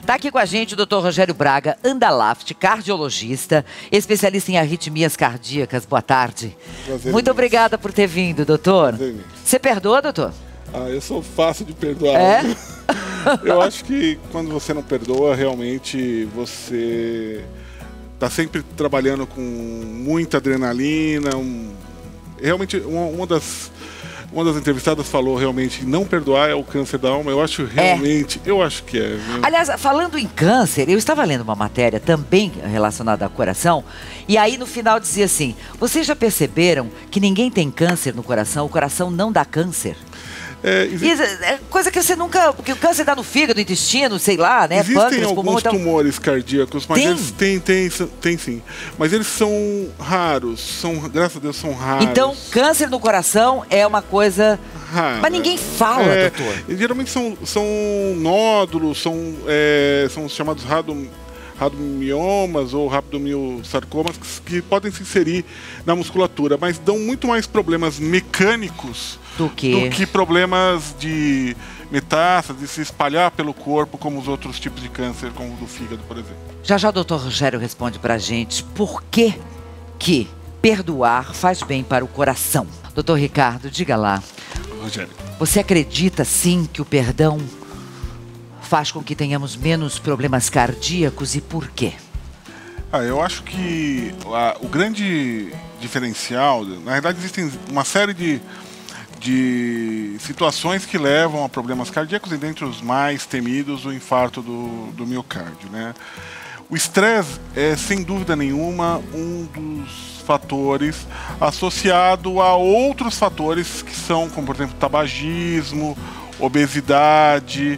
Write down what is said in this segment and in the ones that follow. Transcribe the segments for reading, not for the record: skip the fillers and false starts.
Tá aqui com a gente o Dr. Rogério Braga Andalaft, cardiologista, especialista em arritmias cardíacas. Boa tarde. Prazer. Muito obrigada por ter vindo, doutor. Prazer. Você perdoa, doutor? Eu sou fácil de perdoar. É? Eu acho que quando você não perdoa, realmente você está sempre trabalhando com muita adrenalina. Realmente, uma das entrevistadas falou realmente não perdoar é o câncer da alma. Eu acho realmente, eu acho que é. Viu? Aliás, falando em câncer, eu estava lendo uma matéria também relacionada ao coração, e aí no final dizia assim: vocês já perceberam que ninguém tem câncer no coração? O coração não dá câncer? É coisa que você nunca... Porque o câncer dá no fígado, no intestino, sei lá, né? Existem pâncreas, alguns pulmão, tumores cardíacos, mas tem? eles tem sim. Mas eles são raros, graças a Deus são raros. Então, câncer no coração é uma coisa... rara. Mas ninguém fala, doutor. Geralmente são nódulos, são chamados radomiomas ou rabdomiossarcomas que podem se inserir na musculatura, mas dão muito mais problemas mecânicos do que problemas de metástase, de se espalhar pelo corpo, como os outros tipos de câncer, como o do fígado, por exemplo. Já o doutor Rogério responde pra gente por que perdoar faz bem para o coração. Doutor Ricardo, diga lá. Rogério. Você acredita sim que o perdão faz com que tenhamos menos problemas cardíacos e por quê? Eu acho que o grande diferencial, na verdade existem uma série de situações que levam a problemas cardíacos, e dentre os mais temidos o infarto do miocárdio, né? O estresse é, sem dúvida nenhuma, um dos fatores associado a outros fatores que são, como por exemplo, tabagismo, obesidade,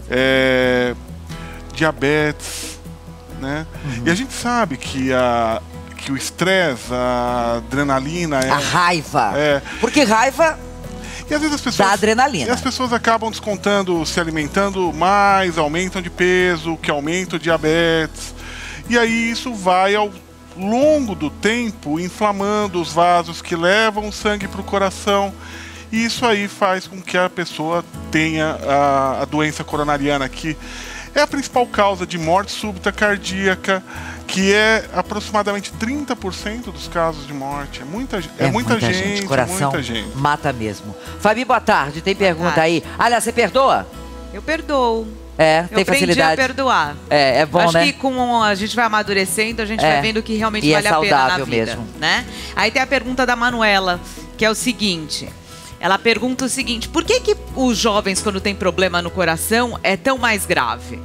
diabetes, né? Uhum. E a gente sabe que o estresse, a adrenalina... A raiva. Porque raiva... E às vezes as pessoas... Da adrenalina. E as pessoas acabam descontando, se alimentando mais, aumentam de peso, que aumenta o diabetes. E aí isso vai, ao longo do tempo, inflamando os vasos que levam o sangue para o coração. E isso aí faz com que a pessoa tenha a doença coronariana, que é a principal causa de morte súbita cardíaca, que é aproximadamente 30% dos casos de morte. Muita gente, coração muita gente. Mata mesmo. Fabi, boa tarde. Tem pergunta aí? Aliás, você perdoa? Eu perdoo. Tem facilidade. Eu aprendi a perdoar. É bom, Acho né? que com a gente vai amadurecendo, a gente vai vendo que realmente vale a pena na vida. Mesmo. Né? Aí tem a pergunta da Manuela, que é o seguinte. Ela pergunta o seguinte: por que os jovens, quando tem problema no coração, é tão mais grave?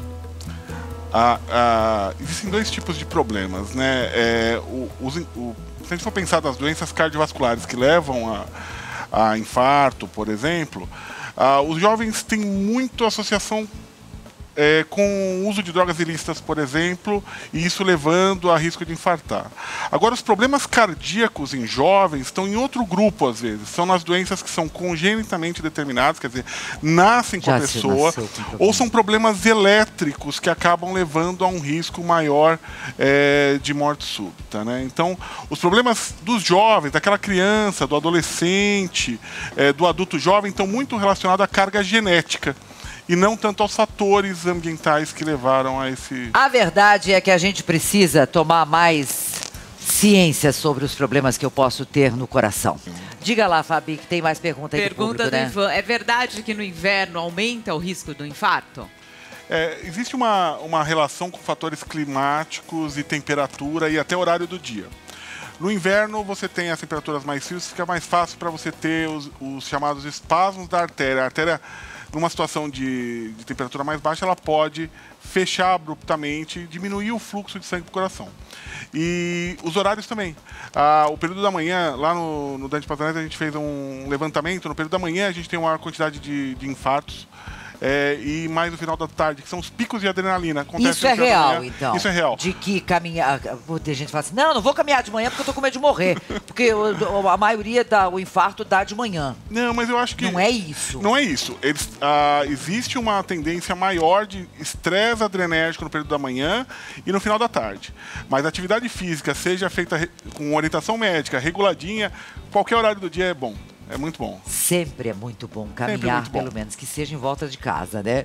Existem dois tipos de problemas, né? Se a gente for pensar das doenças cardiovasculares que levam a infarto, por exemplo, os jovens têm muito associação com o uso de drogas ilícitas, por exemplo, e isso levando a risco de infartar. Agora, os problemas cardíacos em jovens estão em outro grupo, às vezes. São nas doenças que são congenitamente determinadas, quer dizer, nascem com a pessoa, ou são problemas elétricos que acabam levando a um risco maior de morte súbita, né? Então, os problemas dos jovens, daquela criança, do adolescente, do adulto jovem, estão muito relacionados à carga genética, e não tanto aos fatores ambientais que levaram a esse... A verdade é que a gente precisa tomar mais ciência sobre os problemas que eu posso ter no coração. Diga lá, Fabi, que tem mais pergunta aí do público, né? Pergunta do Ivan. É verdade que no inverno aumenta o risco do infarto? Existe uma relação com fatores climáticos e temperatura e até horário do dia. No inverno, você tem as temperaturas mais frias, fica mais fácil para você ter os chamados espasmos da artéria. A artéria, numa situação de temperatura mais baixa, ela pode fechar abruptamente, diminuir o fluxo de sangue para o coração. E os horários também. O período da manhã, lá no Dante Pazanese, a gente fez um levantamento. No período da manhã, a gente tem uma quantidade de infartos. E mais no final da tarde, que são os picos de adrenalina. Acontece isso é real, então? Isso é real. De que caminhar... Tem gente que fala assim, não vou caminhar de manhã porque eu tô com medo de morrer. Porque a maioria o infarto dá de manhã. Não, mas eu acho que... Não é isso. Não é isso. Existe uma tendência maior de estresse adrenérgico no período da manhã e no final da tarde. Mas a atividade física, seja feita com orientação médica, reguladinha, qualquer horário do dia é bom. É muito bom. Sempre é muito bom caminhar, pelo menos, que seja em volta de casa, né?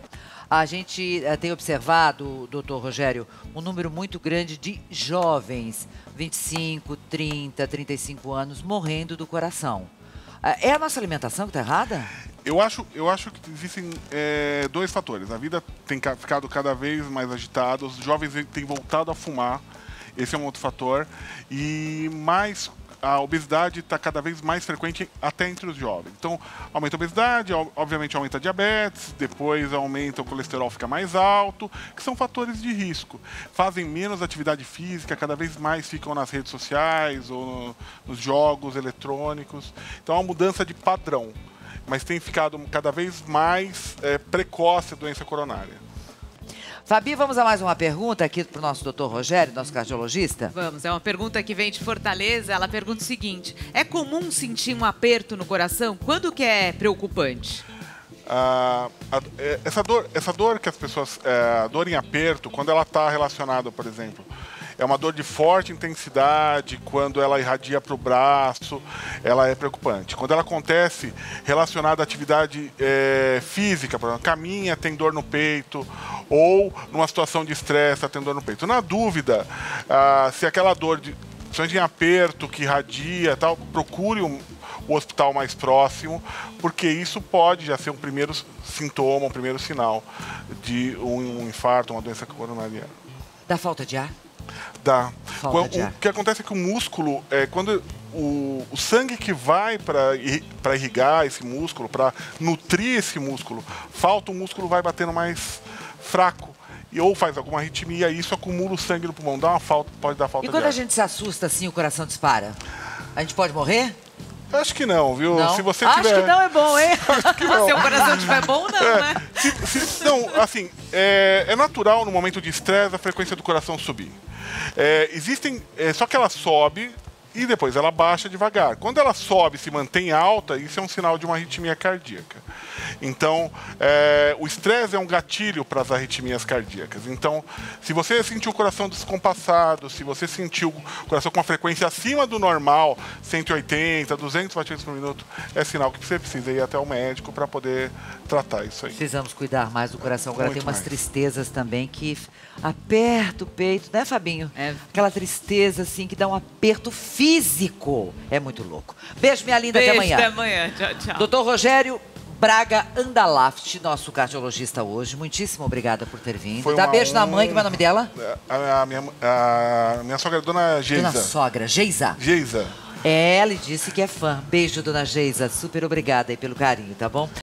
A gente tem observado, doutor Rogério, um número muito grande de jovens, 25, 30, 35 anos, morrendo do coração. É a nossa alimentação que está errada? Eu acho que existem dois fatores. A vida tem ficado cada vez mais agitada, os jovens têm voltado a fumar, esse é um outro fator, e mais a obesidade está cada vez mais frequente até entre os jovens. Então, aumenta a obesidade, obviamente aumenta a diabetes, depois aumenta o colesterol, fica mais alto, que são fatores de risco. Fazem menos atividade física, cada vez mais ficam nas redes sociais ou nos jogos eletrônicos. Então, é uma mudança de padrão, mas tem ficado cada vez mais precoce a doença coronária. Fabi, vamos a mais uma pergunta aqui para o nosso doutor Rogério, nosso cardiologista? Vamos, é uma pergunta que vem de Fortaleza. Ela pergunta o seguinte: é comum sentir um aperto no coração? Quando que é preocupante? Essa dor que as pessoas... a dor em aperto, quando ela está relacionada, por exemplo, é uma dor de forte intensidade, quando ela irradia para o braço, ela é preocupante. Quando ela acontece relacionada à atividade física, por exemplo, caminha, tem dor no peito, ou numa situação de estresse, tem dor no peito. Na dúvida, se aquela dor, principalmente em aperto, que irradia, tal, procure o hospital mais próximo, porque isso pode já ser um primeiro sintoma, um primeiro sinal de um infarto, uma doença coronariana. Da falta de ar? Dá. Falta de ar. O que acontece é que o músculo, quando o sangue que vai para irrigar esse músculo, para nutrir esse músculo, falta, o músculo vai batendo mais fraco. Ou faz alguma arritmia, e isso acumula o sangue no pulmão, pode dar falta de ar. E quando a gente se assusta assim, o coração dispara? A gente pode morrer? Acho que não, viu? Não? Se você Acho tiver... que não é bom, hein? Acho que não. Se o coração estiver bom, não, né? Não, assim, é natural no momento de estresse a frequência do coração subir. Só que ela sobe e depois ela baixa devagar. Quando ela sobe e se mantém alta, isso é um sinal de uma arritmia cardíaca. Então, o estresse é um gatilho para as arritmias cardíacas. Então, se você sentiu o coração descompassado, se você sentiu o coração com uma frequência acima do normal, 180, 200 batimentos por minuto, é sinal que você precisa ir até o médico para poder tratar isso aí. Precisamos cuidar mais do coração. Agora Muito tem umas mais. tristezas também que aperta o peito, né, Fabinho? Aquela tristeza, assim, que dá um aperto físico. É muito louco. Beijo, minha linda. Beijo, até amanhã. até amanhã. Tchau, tchau. Doutor Rogério Braga Andalaft, nosso cardiologista hoje. Muitíssimo obrigada por ter vindo. Dá beijo na mãe, como é o nome dela? A minha sogra é Dona Geisa. Dona sogra, Geisa. Geisa. Ela disse que é fã. Beijo, Dona Geisa. Super obrigada aí pelo carinho, tá bom?